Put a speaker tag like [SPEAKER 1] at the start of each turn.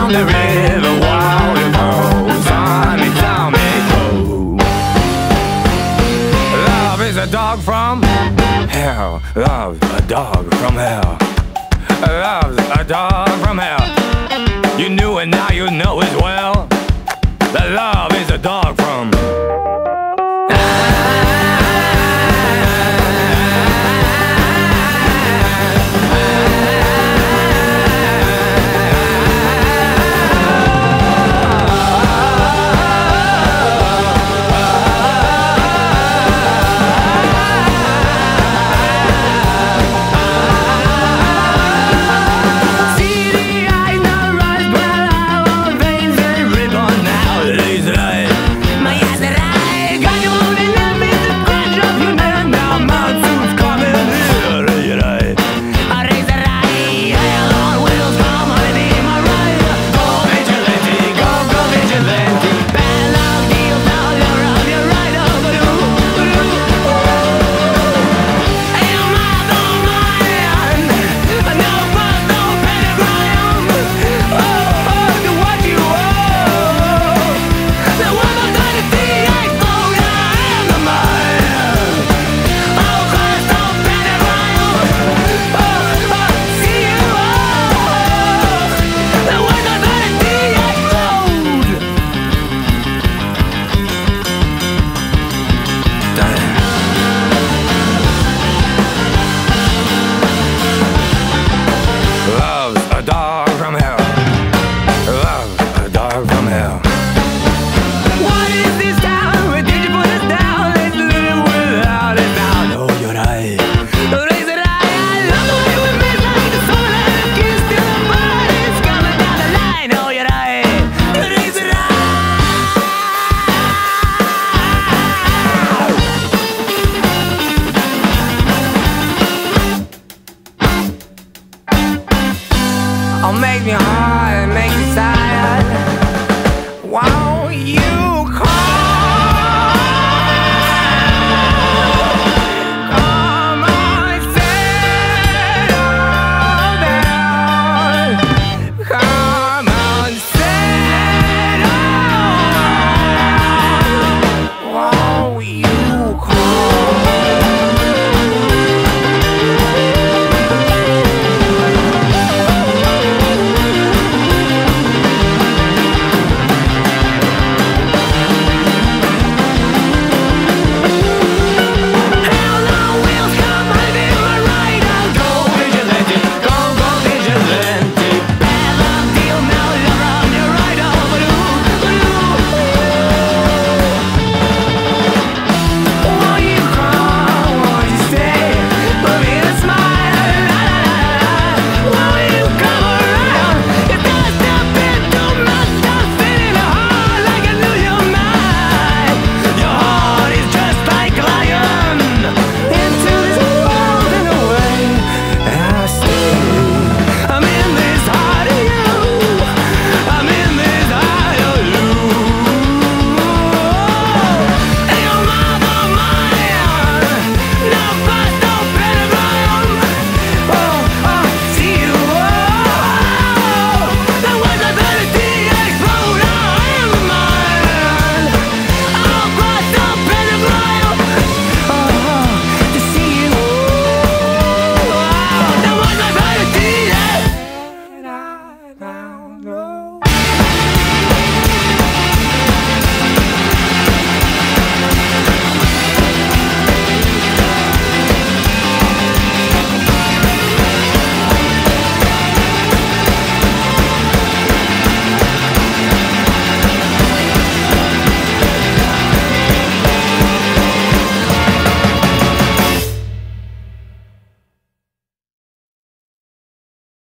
[SPEAKER 1] down the river while it flows. Honey, tell me go. Love is a dog from hell. Love's a dog from hell. Love's a dog from hell. You knew it, now you know as well. That love is a dog from
[SPEAKER 2] make me hard, make me tired.